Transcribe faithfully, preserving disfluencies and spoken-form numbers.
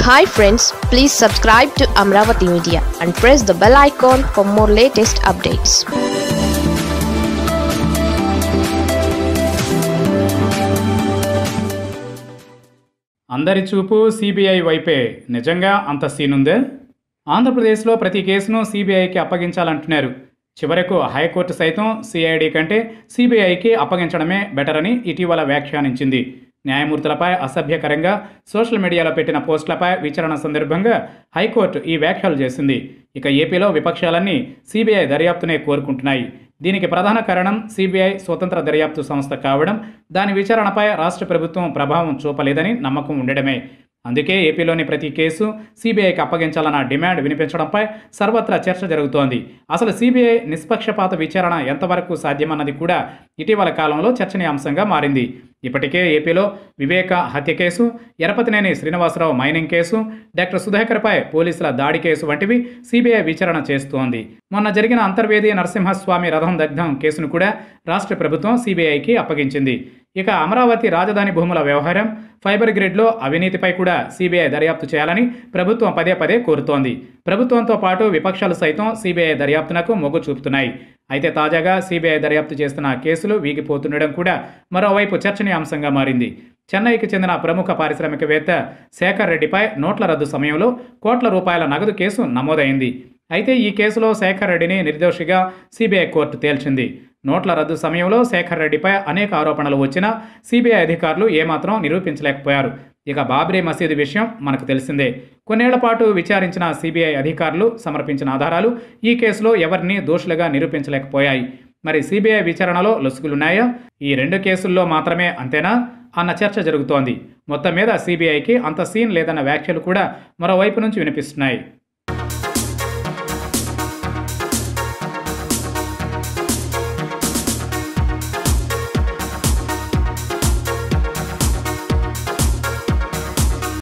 Hi friends, please subscribe to Amravati Media and press the bell icon for more latest updates. అందరి చూపు CBI వైపే. నిజంగా అంత scene ఉందే? ఆంధ్రప్రదేశ్లో ప్రతి కేసును సిబిఐకి అప్పగించాలంటున్నారు. చివరకు హైకోర్టు సైతం సిఐడి కంటే సిబిఐకి అప్పగించడమే బెటర్ అని ఇటీవల వ్యాఖ్యానించింది. న్యాయమూర్తులపై అసభ్యకరంగా సోషల్ మీడియాలో పెట్టిన పోస్టులపై విచారణ సందర్భంగా హైకోర్టు ఈ వ్యాఖ్యలు చేసింది. ఇక ఏపీలో విపక్షాలన్నీ సిబిఐ దర్యాప్తునే కోరుకుంటున్నాయి. దీనికి ప్రధాన కారణం సిబిఐ స్వతంత్ర దర్యాప్తు సంస్థ కావడం, దాని విచారణపై రాష్ట్ర ప్రభుత్వం ప్రభావం చూపలేదని నమ్మకం ఉండడమే. అందుకే ఏపీలోని ప్రతి కేసు సిబిఐకి అప్పగించాలన్న డిమాండ్ వినిపించడంపై సర్వత్రా చర్చ జరుగుతోంది. అసలు సిబిఐ నిష్పక్షపాత విచారణ ఎంతవరకు సాధ్యమన్నది కూడా ఇటీవల కాలంలో చర్చనీయాంశంగా మారింది. ఇప్పటికే ఏపీలో వివేక హత్య case, Erapathineni Srinivasarao mining case, doctor సుధాకర్పై పోలీసుల దాడి కేసు వంటివి సిబిఐ విచారణ చేస్తోంది. మొన్న జరిగిన అంతర్వేది నరసింహస్వామి రథం దగ్ధం కేసును కూడా రాష్ట్ర ప్రభుత్వం సిబిఐకి అప్పగించింది. ఇక అమరావతి రాజధాని భూముల వ్యవహారం, ఫైబర్ గ్రిడ్లో అవినీతిపై కూడా సిబిఐ దర్యాప్తు చేయాలని ప్రభుత్వం పదే పదే కోరుతోంది. ప్రభుత్వంతో పాటు విపక్షాలు సైతం సిబిఐ దర్యాప్తునకు మొగ్గు చూపుతున్నాయి. అయితే తాజాగా సిబిఐ దర్యాప్తు చేస్తున్న కేసులు వీగిపోతుండడం కూడా మరోవైపు చర్చనీయాంశంగా మారింది. చెన్నైకి చెందిన ప్రముఖ పారిశ్రామికవేత్త శేఖర్ రెడ్డిపై నోట్ల రద్దు సమయంలో కోట్ల రూపాయల నగదు కేసు నమోదైంది. అయితే ఈ కేసులో శేఖర్ రెడ్డిని నిర్దోషిగా సిబిఐ కోర్టు తేల్చింది. నోట్ల రద్దు సమయంలో శేఖర్ రెడ్డిపై అనేక ఆరోపణలు వచ్చినా సిబిఐ అధికారులు ఏమాత్రం నిరూపించలేకపోయారు. ఇక బాబ్రీ మసీదు విషయం మనకు తెలిసిందే. కొన్నేళ్ల పాటు విచారించిన సిబిఐ అధికారులు సమర్పించిన ఆధారాలు ఈ కేసులో ఎవరిని దోషులుగా నిరూపించలేకపోయాయి. మరి సిబిఐ విచారణలో లొసుగులున్నాయా? ఈ రెండు కేసుల్లో మాత్రమే అంతేనా అన్న చర్చ జరుగుతోంది. మొత్తం మీద సిబిఐకి అంత సీన్ లేదన్న వ్యాఖ్యలు కూడా మరోవైపు నుంచి వినిపిస్తున్నాయి.